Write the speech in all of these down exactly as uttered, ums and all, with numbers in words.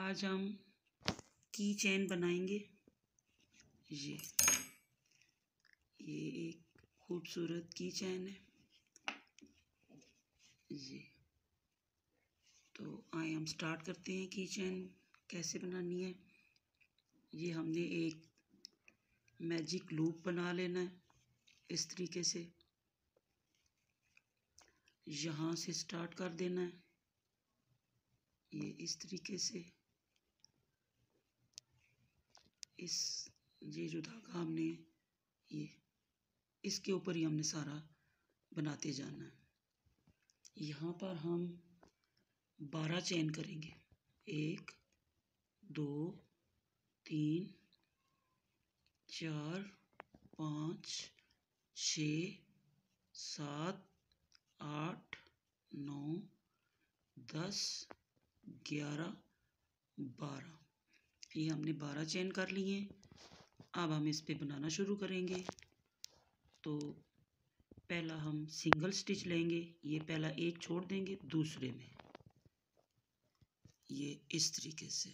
आज हम की चेन बनाएंगे। ये ये एक खूबसूरत की चेन है। ये तो आइए हम स्टार्ट करते हैं की चेन कैसे बनानी है। ये हमने एक मैजिक लूप बना लेना है इस तरीके से, यहाँ से स्टार्ट कर देना है। ये इस तरीके से इस ये जो धागा हमने ये इसके ऊपर ही हमने सारा बनाते जाना है। यहाँ पर हम बारह चेन करेंगे। एक, दो, तीन, चार, पाँच, छः, सात, आठ, नौ, दस, ग्यारह, बारह। ये हमने बारह चेन कर लिए हैं। अब हम इस पे बनाना शुरू करेंगे। तो पहला हम सिंगल स्टिच लेंगे। ये पहला एक छोड़ देंगे दूसरे में, ये इस तरीके से।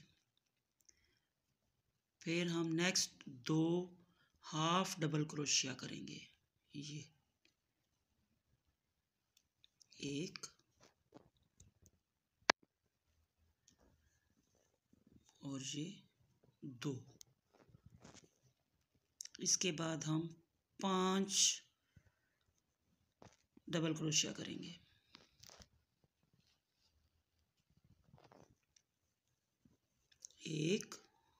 फिर हम नेक्स्ट दो हाफ डबल क्रोशिया करेंगे। ये एक और ये दो। इसके बाद हम पांच डबल क्रोशिया करेंगे। एक,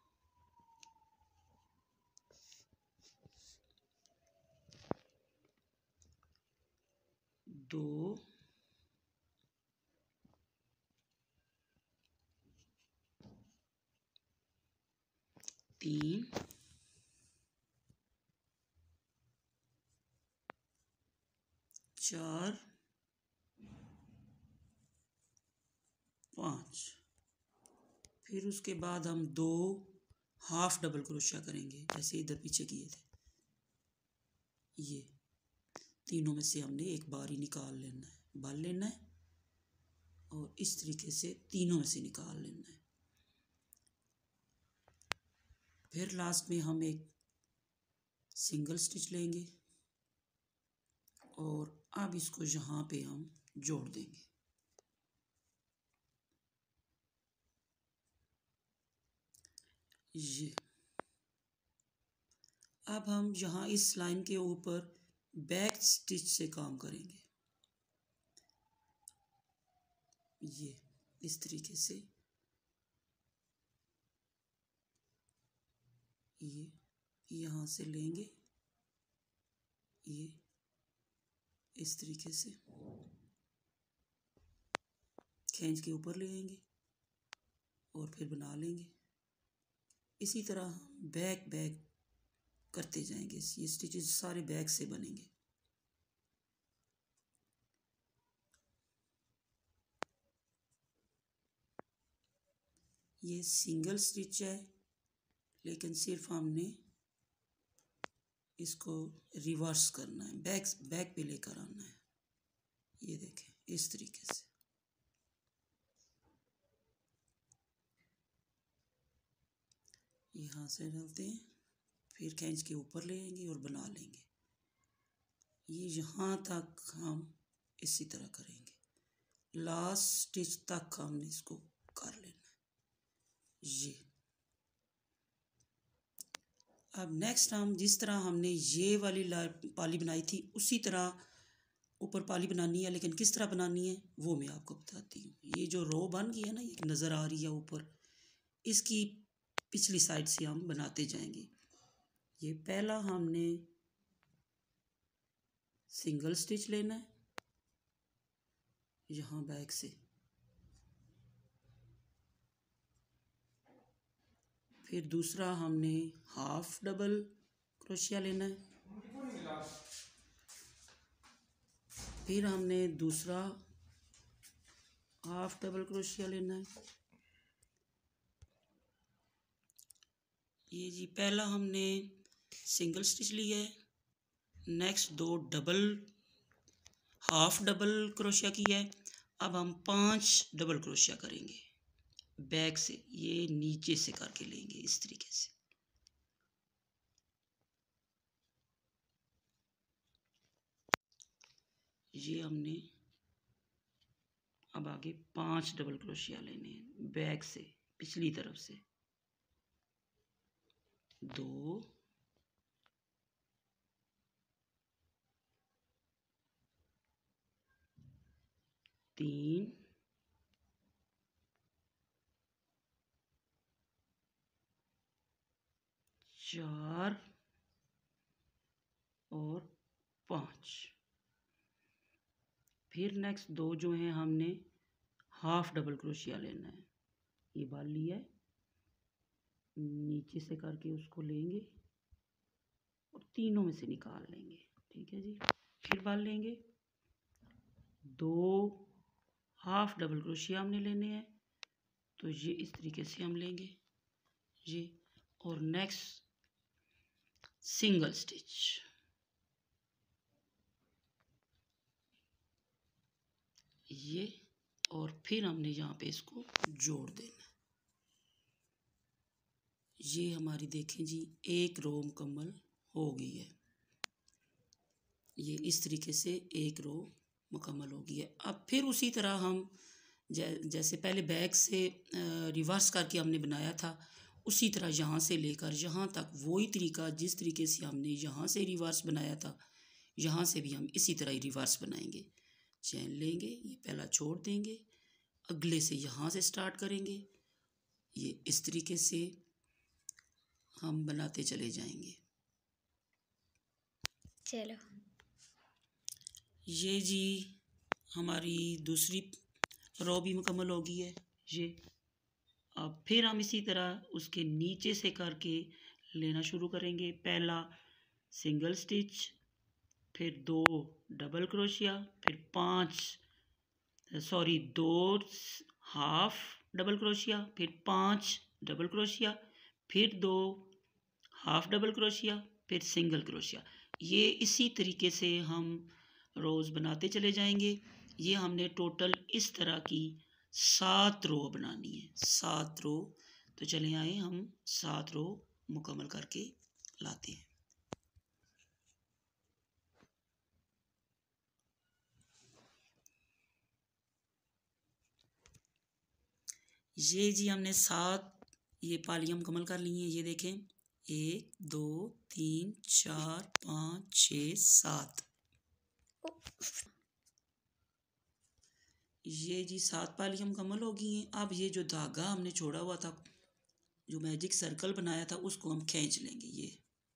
दो, तीन, चार, पाँच। फिर उसके बाद हम दो हाफ डबल क्रोशिया करेंगे जैसे इधर पीछे किए थे। ये तीनों में से हमने एक बार ही निकाल लेना है, बाल लेना है और इस तरीके से तीनों में से निकाल लेना है। फिर लास्ट में हम एक सिंगल स्टिच लेंगे और अब इसको यहाँ पे हम जोड़ देंगे। ये अब हम यहाँ इस लाइन के ऊपर बैक स्टिच से काम करेंगे। ये इस तरीके से ये यहाँ से लेंगे, ये इस तरीके से खींच के ऊपर ले आएंगे और फिर बना लेंगे। इसी तरह हम बैक बैक करते जाएंगे। ये स्टिचेस सारे बैक से बनेंगे। ये सिंगल स्टिच है लेकिन सिर्फ हमने इसको रिवर्स करना है, बैक बैक पे लेकर आना है। ये देखें इस तरीके से। यहाँ से डालते हैं, फिर खींच के ऊपर ले आएंगे और बना लेंगे। ये यहाँ तक हम इसी तरह करेंगे, लास्ट स्टिच तक हमने इसको कर लेना है। ये अब नेक्स्ट हम जिस तरह हमने ये वाली पाली बनाई थी उसी तरह ऊपर पाली बनानी है, लेकिन किस तरह बनानी है वो मैं आपको बताती हूँ। ये जो रो बन गई है ना, ये नज़र आ रही है ऊपर, इसकी पिछली साइड से हम बनाते जाएंगे। ये पहला हमने सिंगल स्टिच लेना है यहाँ बैक से, फिर दूसरा हमने हाफ डबल क्रोशिया लेना है, फिर हमने दूसरा हाफ डबल क्रोशिया लेना है। ये जी पहला हमने सिंगल स्टिच लिया है, नेक्स्ट दो डबल हाफ डबल क्रोशिया किया है। अब हम पांच डबल क्रोशिया करेंगे। बैक से ये नीचे से करके लेंगे इस तरीके से। ये हमने अब आगे पांच डबल क्रोशिया लेने हैं बैक से, पिछली तरफ से। दो, तीन, चार और पाँच। फिर नेक्स्ट दो जो हैं हमने हाफ डबल क्रोशिया लेना है। ये बाल लिया है, नीचे से करके उसको लेंगे और तीनों में से निकाल लेंगे। ठीक है जी। फिर बाल लेंगे, दो हाफ डबल क्रोशिया हमने लेने हैं, तो ये इस तरीके से हम लेंगे ये। और नेक्स्ट सिंगल स्टिच, ये, और फिर हमने यहाँ पे इसको जोड़ देना। ये हमारी देखें जी एक रो मुकम्मल हो गई है। ये इस तरीके से एक रो मुकम्मल हो गई है। अब फिर उसी तरह हम जै, जैसे पहले बैक से रिवर्स करके हमने बनाया था, उसी तरह यहाँ से लेकर यहाँ तक वही तरीका, जिस तरीके से हमने यहाँ से रिवर्स बनाया था, यहाँ से भी हम इसी तरह ही रिवर्स बनाएंगे। चैन लेंगे, ये पहला छोड़ देंगे, अगले से यहाँ से स्टार्ट करेंगे। ये इस तरीके से हम बनाते चले जाएंगे। चलो, ये जी हमारी दूसरी रो भी मुकम्मल हो गई है ये। अब फिर हम इसी तरह उसके नीचे से करके लेना शुरू करेंगे। पहला सिंगल स्टिच, फिर दो डबल क्रोशिया, फिर पांच सॉरी दो हाफ डबल क्रोशिया, फिर पांच डबल क्रोशिया, फिर दो हाफ डबल क्रोशिया, फिर सिंगल क्रोशिया। ये इसी तरीके से हम रोज़ बनाते चले जाएंगे। ये हमने टोटल इस तरह की सात रो बनानी है, सात रो। तो चले आए हम सात रो मुकम्मल करके लाते हैं। ये जी हमने सात ये पालियाँ मुकम्मल कर ली हैं। ये देखें, एक, दो, तीन, चार, पाँच, छः, सात। ये जी सात पालियाँ मुकम्मल हो गई हैं। अब ये जो धागा हमने छोड़ा हुआ था, जो मैजिक सर्कल बनाया था, उसको हम खींच लेंगे। ये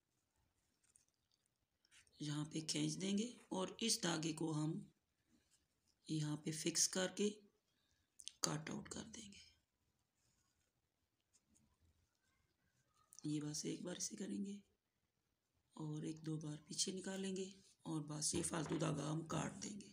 यहाँ पे खींच देंगे और इस धागे को हम यहाँ पे फिक्स करके कट आउट कर देंगे। ये बस एक बार इसे करेंगे और एक दो बार पीछे निकालेंगे और बस ये फालतू धागा हम काट देंगे।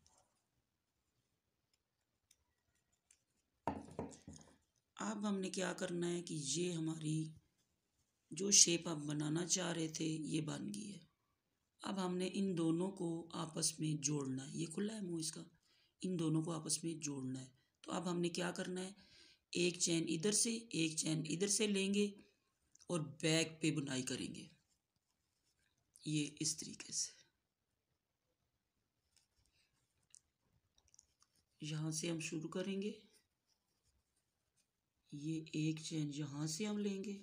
अब हमने क्या करना है कि ये हमारी जो शेप हम बनाना चाह रहे थे ये बन गई है। अब हमने इन दोनों को आपस में जोड़ना है। ये खुला है मुंह इसका, इन दोनों को आपस में जोड़ना है। तो अब हमने क्या करना है, एक चैन इधर से एक चैन इधर से लेंगे और बैक पे बुनाई करेंगे। ये इस तरीके से यहाँ से हम शुरू करेंगे। ये एक चैन यहाँ से हम लेंगे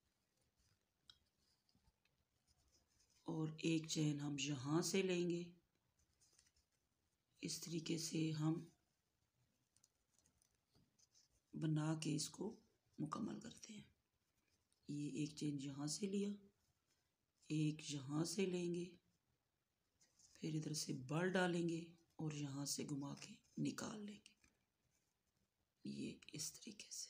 और एक चैन हम यहाँ से लेंगे। इस तरीके से हम बना के इसको मुकम्मल करते हैं। ये एक चेन यहाँ से लिया, एक यहाँ से लेंगे, फिर इधर से बल डालेंगे और यहाँ से घुमा के निकाल लेंगे। ये इस तरीके से।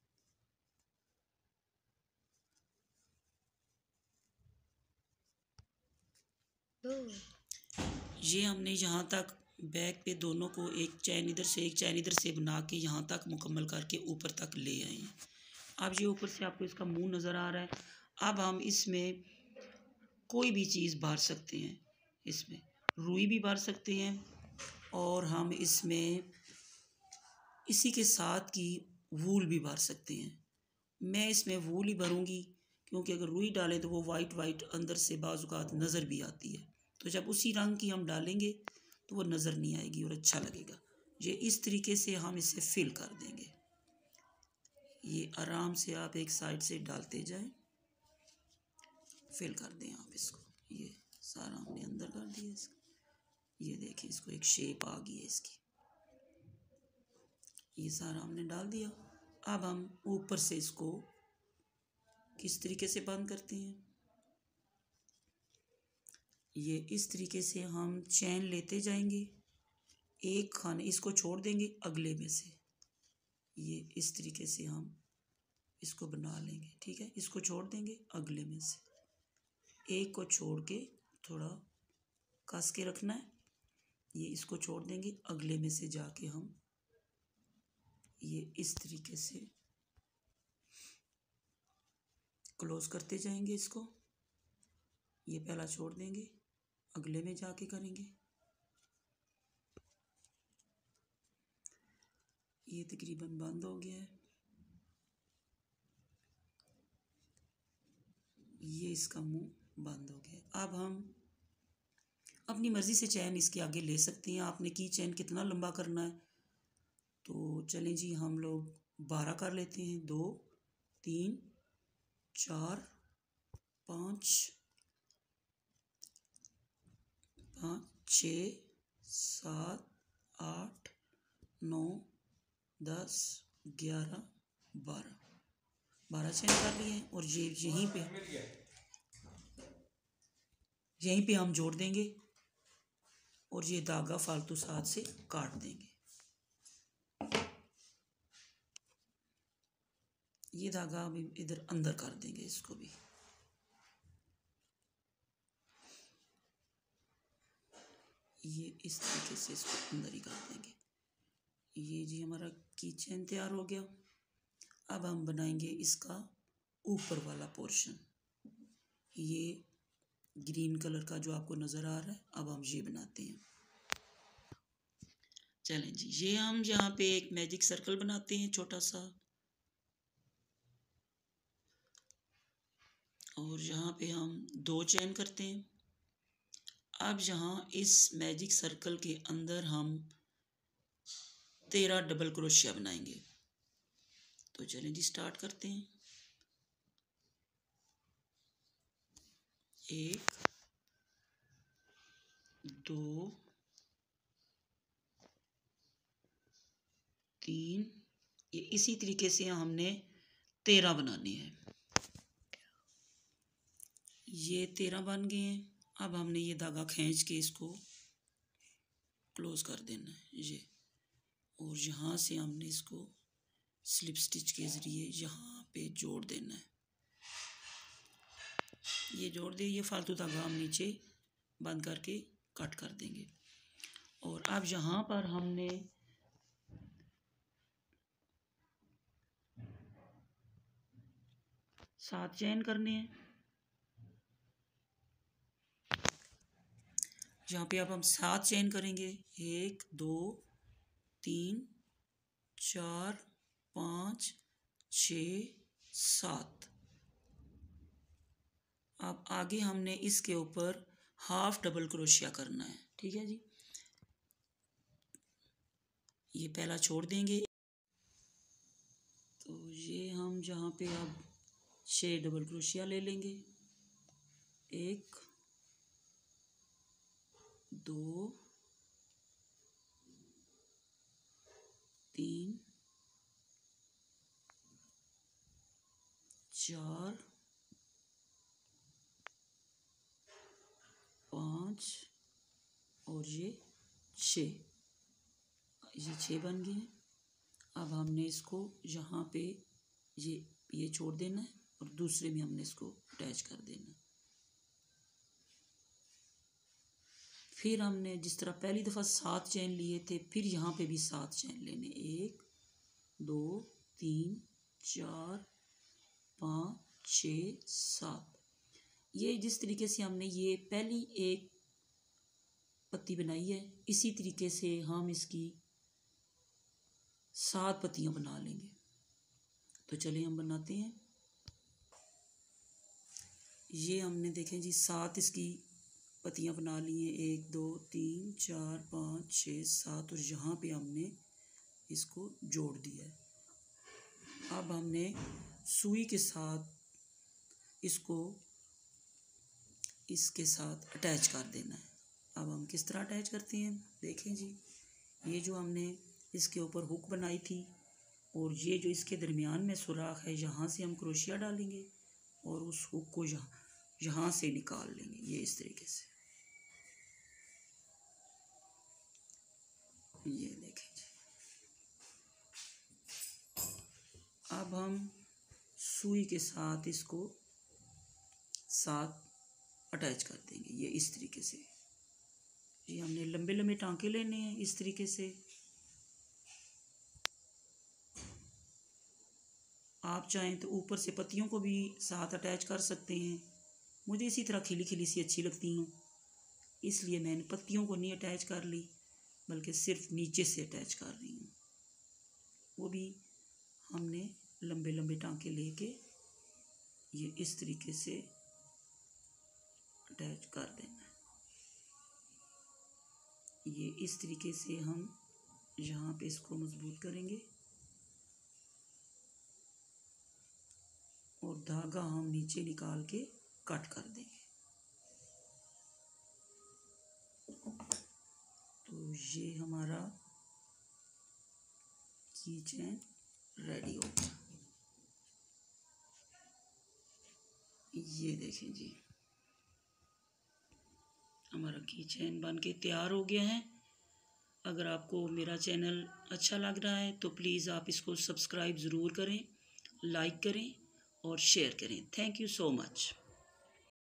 ये हमने यहाँ तक बैक पे दोनों को एक चैन इधर से एक चैन इधर से बना के यहाँ तक मुकम्मल करके ऊपर तक ले आए हैं। अब ये ऊपर से आपको इसका मुंह नज़र आ रहा है। अब हम इसमें कोई भी चीज़ भर सकते हैं। इसमें रुई भी भर सकते हैं और हम इसमें इसी के साथ की वूल भी भर सकते हैं। मैं इसमें वूल ही भरूंगी क्योंकि अगर रुई डालें तो वो वाइट वाइट अंदर से बाज़ औक़ात नज़र भी आती है, तो जब उसी रंग की हम डालेंगे तो वो नज़र नहीं आएगी और अच्छा लगेगा। ये इस तरीके से हम इसे फिल कर देंगे। ये आराम से आप एक साइड से डालते जाएं, फिल कर दें आप इसको। ये सारा हमने अंदर कर दिया इसका। ये देखिए इसको एक शेप आ गई है इसकी। ये सारा हमने डाल दिया। अब हम ऊपर से इसको किस तरीके से बंद करते हैं, ये इस तरीके से हम चैन लेते जाएंगे, एक खाने इसको छोड़ देंगे अगले में से, ये इस तरीके से हम इसको बना लेंगे। ठीक है, इसको छोड़ देंगे अगले में से, एक को छोड़ के थोड़ा कस के रखना है। ये इसको छोड़ देंगे अगले में से जाके हम ये इस तरीके से क्लोज करते जाएंगे इसको। ये पहला छोड़ देंगे, अगले में जाके करेंगे। ये तकरीबन बंद हो गया है। ये इसका मुंह बंद हो गया। अब हम अपनी मर्ज़ी से चैन इसके आगे ले सकते हैं। आपने की चैन कितना लंबा करना है, तो चलें जी हम लोग बारह कर लेते हैं। दो, तीन, चार, पाँच, पाँच, छः, सात, आठ, नौ, दस, ग्यारह, बारह, बारह चैन कर लिए हैं। और ये यहीं पे यहीं पे हम जोड़ देंगे और ये धागा फालतू साथ से काट देंगे। ये धागा अभी इधर अंदर कर देंगे इसको भी। ये इस तरीके से इसको अंदर ही कर देंगे। ये जी हमारा की चैन तैयार हो गया। अब हम बनाएंगे इसका ऊपर वाला पोर्शन। ये ग्रीन कलर का जो आपको नज़र आ रहा है, अब हम ये बनाते हैं। चलें जी, ये हम यहाँ पे एक मैजिक सर्कल बनाते हैं छोटा सा, और यहाँ पे हम दो चैन करते हैं। अब यहाँ इस मैजिक सर्कल के अंदर हम तेरह डबल क्रोशिया बनाएंगे। तो चलें जी स्टार्ट करते हैं। एक, दो, तीन, ये इसी तरीके से हमने तेरह बनाने हैं। ये तेरह बन गए हैं। अब हमने ये धागा खींच के इसको क्लोज कर देना है ये, और यहाँ से हमने इसको स्लिप स्टिच के ज़रिए यहाँ पे जोड़ देना है। ये जोड़ दे, ये फालतू धागा हम नीचे बंद करके कट कर देंगे। और अब यहाँ पर हमने सात चैन करने हैं। यहाँ पे अब हम सात चैन करेंगे। एक, दो, तीन, चार, पाँच, छः, सात। अब आगे हमने इसके ऊपर हाफ डबल क्रोशिया करना है। ठीक है जी, ये पहला छोड़ देंगे। तो ये हम जहाँ पे अब छः डबल क्रोशिया ले लेंगे। एक, दो, तीन, चार, पाँच और ये छः। ये छः बन गए हैं। अब हमने इसको यहाँ पे ये ये छोड़ देना है और दूसरे में हमने इसको अटैच कर देना है। फिर हमने जिस तरह पहली दफ़ा सात चैन लिए थे, फिर यहाँ पे भी सात चैन लेने। एक, दो, तीन, चार, पाँच, छः, सात। ये जिस तरीके से हमने ये पहली एक पत्ती बनाई है, इसी तरीके से हम इसकी सात पत्तियां बना लेंगे। तो चलिए हम बनाते हैं। ये हमने देखें जी सात इसकी पत्तियां बना ली हैं, एक दो तीन चार पाँच छः सात, और यहाँ पे हमने इसको जोड़ दिया है। अब हमने सुई के साथ इसको इसके साथ अटैच कर देना है। अब हम किस तरह अटैच करते हैं देखें जी। ये जो हमने इसके ऊपर हुक बनाई थी और ये जो इसके दरमियान में सुराख है, यहाँ से हम क्रोशिया डालेंगे और उस हुक को यहाँ यहाँ से निकाल लेंगे, ये इस तरीके से। ये देखें जी। अब हम सुई के साथ इसको साथ अटैच कर देंगे, ये इस तरीके से। ये हमने लंबे लंबे टांके लेने हैं इस तरीके से। आप चाहें तो ऊपर से पत्तियों को भी साथ अटैच कर सकते हैं। मुझे इसी तरह खिली खिली सी अच्छी लगती हूँ, इसलिए मैंने पत्तियों को नहीं अटैच कर ली, बल्कि सिर्फ नीचे से अटैच कर रही हूँ। वो भी हमने लंबे लंबे टांके लेके ये इस तरीके से अटैच कर देना है। ये इस तरीके से हम यहाँ पे इसको मजबूत करेंगे और धागा हम नीचे निकाल के कट कर देंगे। तो ये हमारा की चैन रेडी हो गया। ये देखें जी, हमारा की चैन बन के तैयार हो गया है। अगर आपको मेरा चैनल अच्छा लग रहा है तो प्लीज़ आप इसको सब्सक्राइब ज़रूर करें, लाइक करें और शेयर करें। Thank you so much.